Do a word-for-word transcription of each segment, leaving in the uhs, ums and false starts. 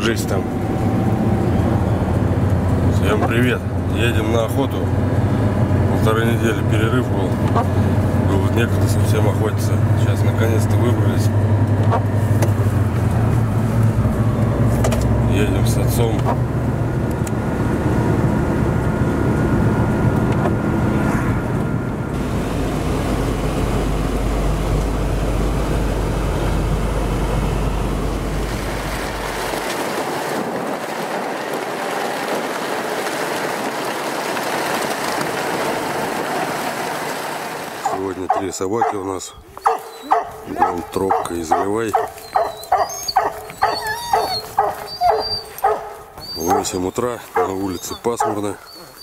жесть там. Всем привет. Едем на охоту. Полторы недели перерыв был. Было некогда совсем охотиться. Сейчас наконец-то выбрались. Едем с отцом. Сегодня три собаки у нас. Вон Тропка и Заливай. восемь утра, на улице пасмурно.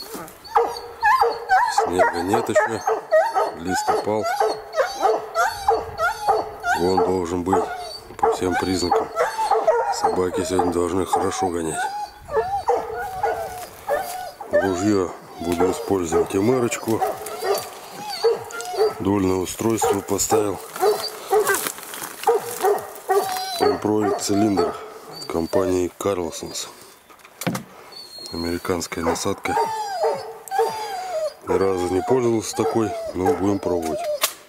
Снега нет еще. Лист упал. Вон должен быть по всем признакам. Собаки сегодня должны хорошо гонять. Ружье буду использовать эмерочку. Дульное устройство поставил. Импровид цилиндр от компании Карлсонс. Американская насадка. Ни разу не пользовался такой, но будем пробовать.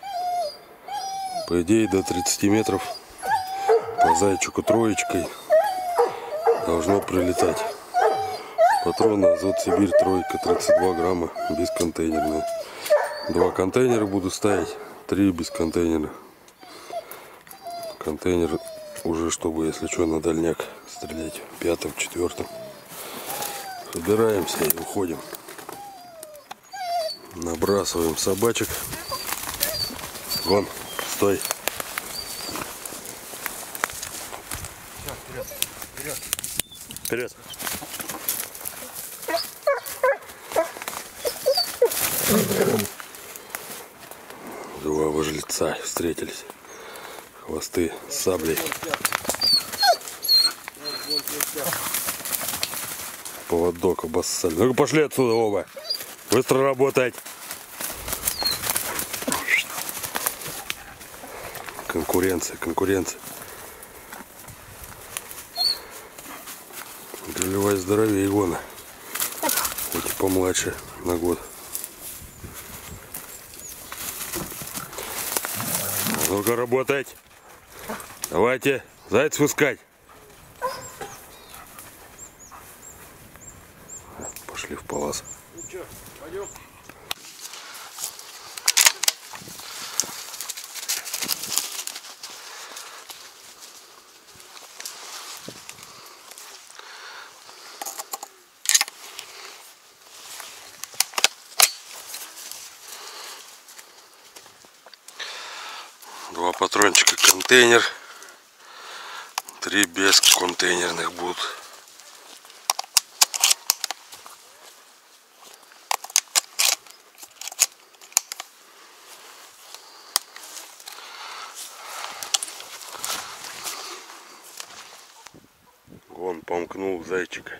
По идее до тридцати метров по зайчику троечкой должно прилетать. Патроны Азот Сибирь тройка, тридцать два грамма, бесконтейнерные. Два контейнера буду ставить, три без контейнера. Контейнер уже, чтобы, если что, на дальняк стрелять. Пятым, четвертым. Собираемся и уходим. Набрасываем собачек. Вон, стой. Вперед, вперед, вперед. Два вожлеца встретились. Хвосты с саблей. Поводок обоссали. Ну-ка пошли отсюда оба. Быстро работать. Конкуренция, конкуренция. Заливай здоровее Игона. Хоть и помладше на год. Ну-ка работать. Давайте зайцев искать. Пошли в палас. Ну что, пойдем? Два патрончика контейнер. Три без контейнерных будут. Вон помкнул зайчика.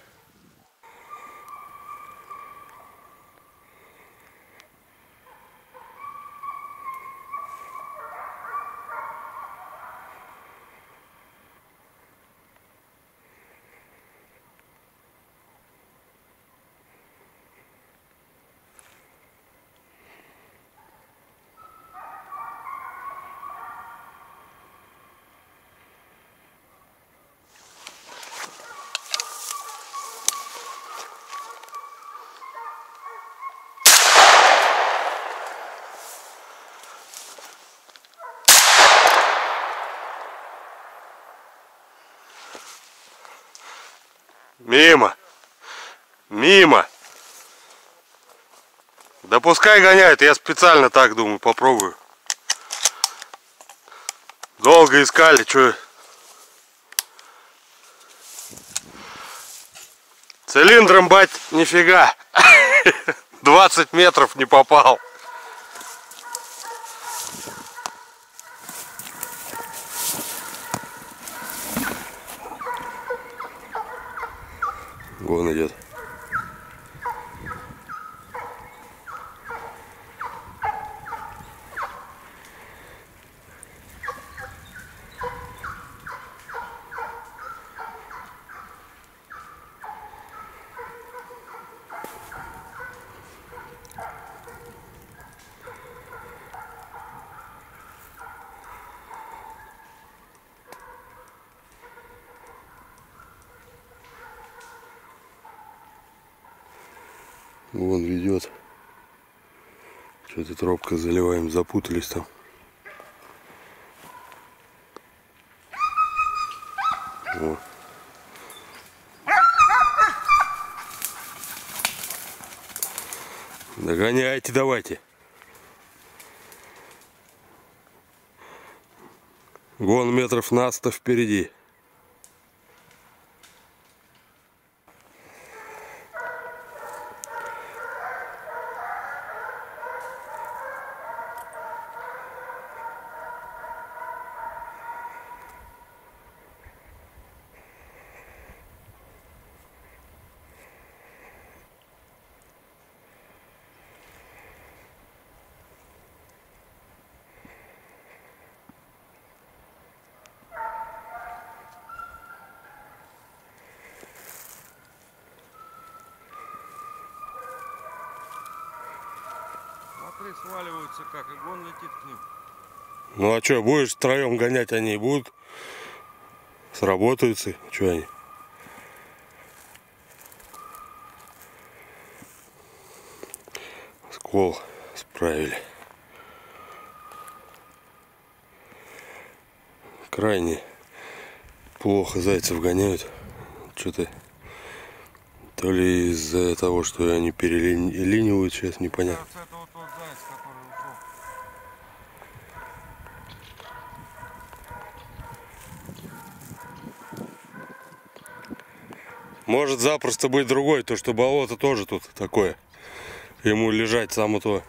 Мимо. Мимо. Да пускай гоняют, я специально так думаю, попробую. Долго искали, что? Цилиндром, бать, нифига. двадцать метров не попал. Вон идет. Вон ведет. Что-то тропка заливаем, запутались там. О. Догоняйте, давайте. Гон метров на сто впереди. Смотри, сваливаются как, и гон летит к ним. Ну а что, будешь втроем гонять, они и будут. Сработаются. Что они? Скол справили. Крайне плохо зайцев гоняют. Что-то то ли из-за того, что они перелинивают, сейчас непонятно. Кажется, это вот тот заяц, который ушел. Может запросто быть другой, то что болото тоже тут такое. Ему лежать само то.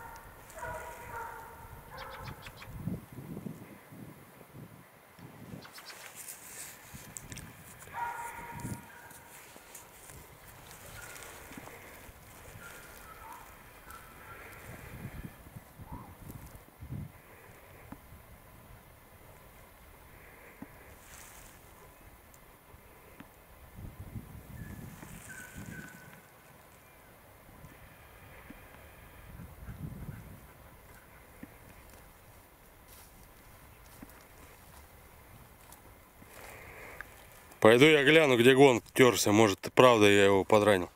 Пойду я гляну, где гон терся. Может, правда я его подранил.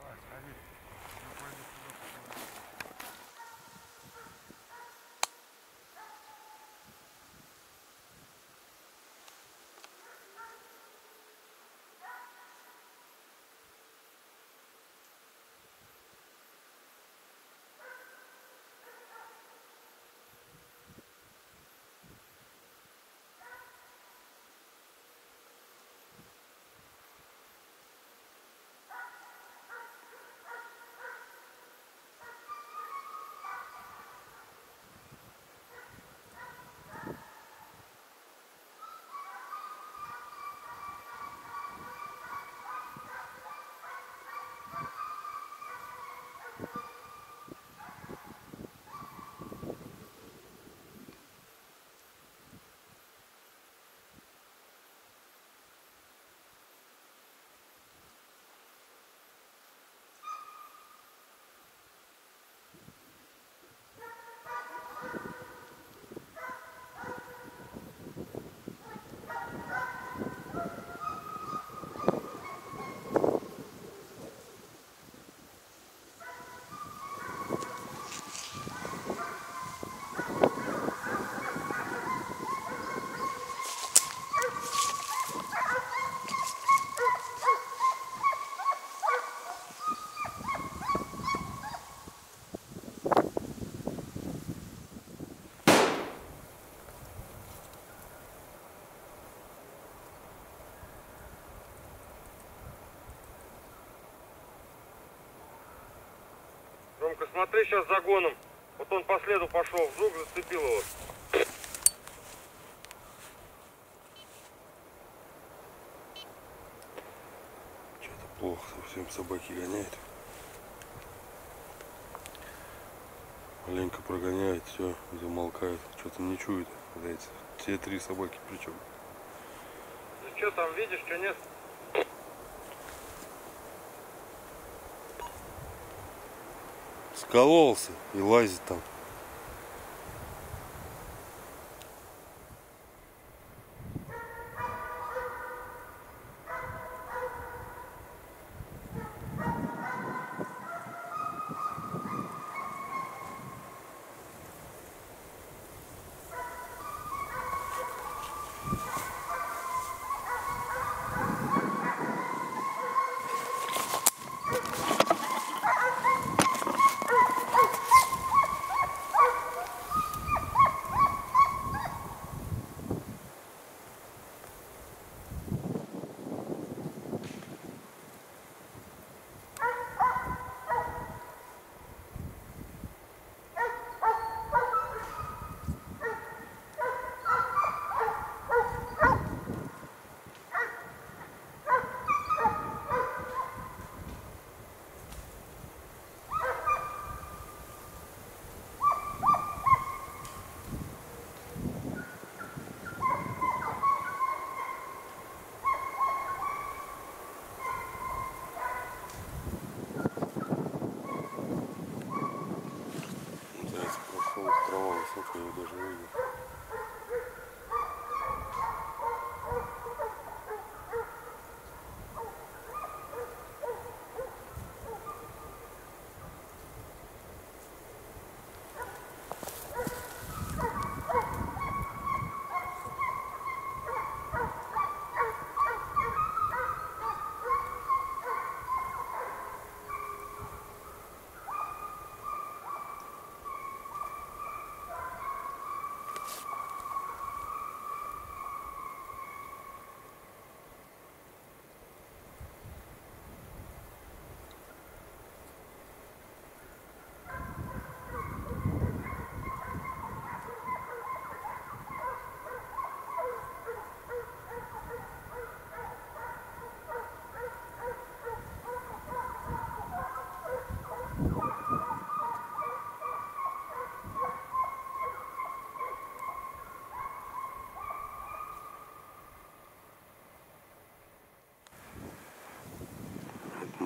Ромка, смотри сейчас за гоном. Вот он по следу пошел, вдруг зацепил его. Что-то плохо совсем собаки гоняют. Маленько прогоняют, все, замолкают. Что-то не чуют. Зайцы. Все три собаки причем. Ну что там видишь, что нет? Скололся и лазит там.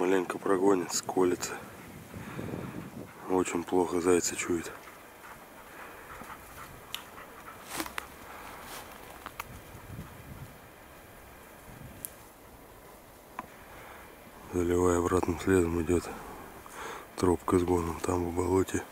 маленько прогонит, сколится. Очень плохо зайца чует. Заливая обратным следом идет тропка с гоном там в болоте.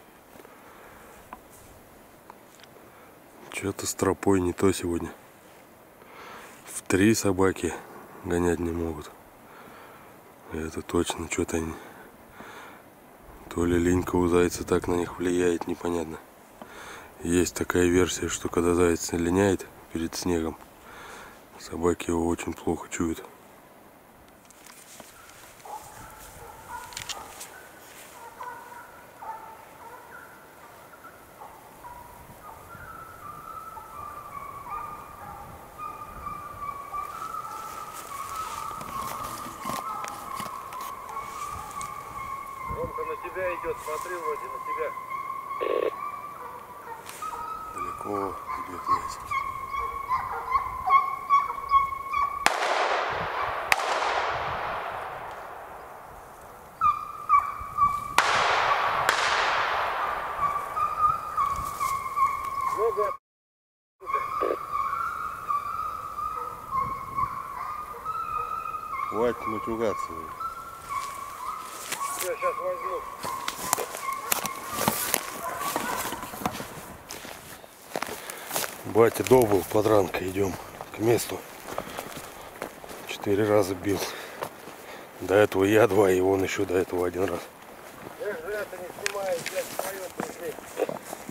Что-то с тропой не то сегодня. В три собаки гонять не могут. Это точно что-то они. То ли линька у зайца так на них влияет, непонятно. Есть такая версия, что когда заяц линяет перед снегом, собаки его очень плохо чуют. Ромка на тебя идет, смотри вроде на тебя. Далеко идет зайчик. Много. Хватит матюгаться. Все, сейчас возьму. Батя добыл, подранка, идем к месту. Четыре раза бил. До этого я два, и он еще до этого один раз. Эх, зря ты не снимаешь, блядь, вдвоем пришли.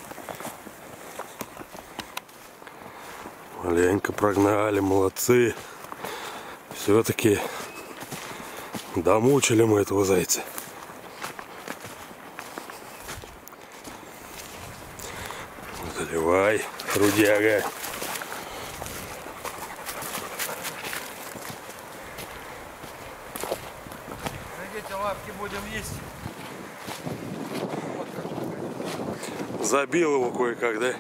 Маленько прогнали, молодцы. Все-таки домучили мы этого зайца. Заливай, трудяга. Эти лапки будем есть. Забил его кое-как, да?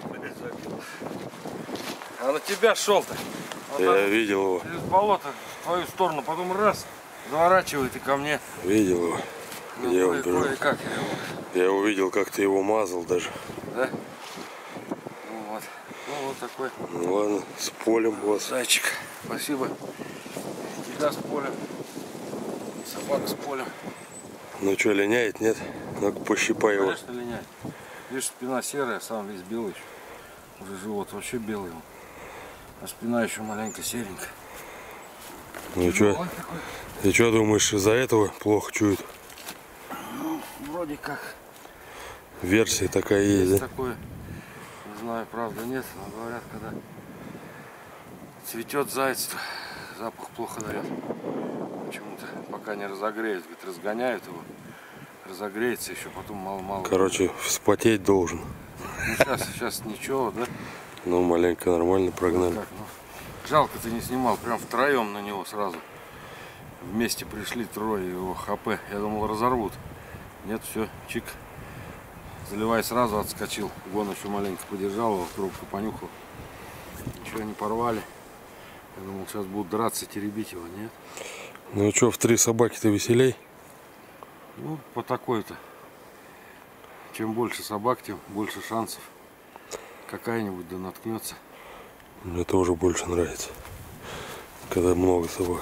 А на тебя шел-то. Я видел его. Из болота в твою сторону, потом раз, заворачивает и ко мне. Видел его. Ну, Где он бежал? как я его. Я увидел, как ты его мазал даже. Да? Ну вот. Ну вот такой. Ну ладно, с полем вас. Зайчик. Спасибо. Тебя с полем. И собак с полем. Ну что, линяет, нет? Ну-ка пощипай его. Конечно, линяет. Видишь, спина серая, сам весь белый еще. Уже живот вообще белый. А спина еще маленько серенькая. Ну что, ты что думаешь, из-за этого плохо чуют? Ну, вроде как. Версия такая есть, Есть да? такое. Не знаю, правда нет, но говорят, когда цветет заяц, запах плохо дает. Почему-то пока не разогреют, говорит, разгоняют его, разогреется еще, потом мало-мало. Короче, вспотеть должен. Ну, сейчас, сейчас ничего, да? Ну, маленько нормально прогнали. Как, ну, жалко, ты не снимал, прям втроем на него сразу. Вместе пришли трое его ХП. Я думал, разорвут. Нет, все, чик. Заливай сразу, отскочил. Гон еще маленько подержал его, трубку понюхал. Ничего не порвали. Я думал, сейчас будут драться, теребить его, нет? Ну что, в три собаки-то веселей? Ну, по такой-то. Чем больше собак, тем больше шансов. Какая-нибудь да наткнется. Мне тоже больше нравится, когда много собак.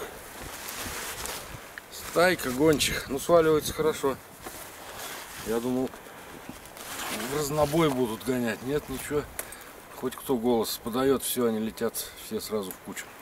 Стайка гончих. Ну, сваливается хорошо. Я думал, в разнобой будут гонять. Нет, ничего. Хоть кто голос подает, все, они летят все сразу в кучу.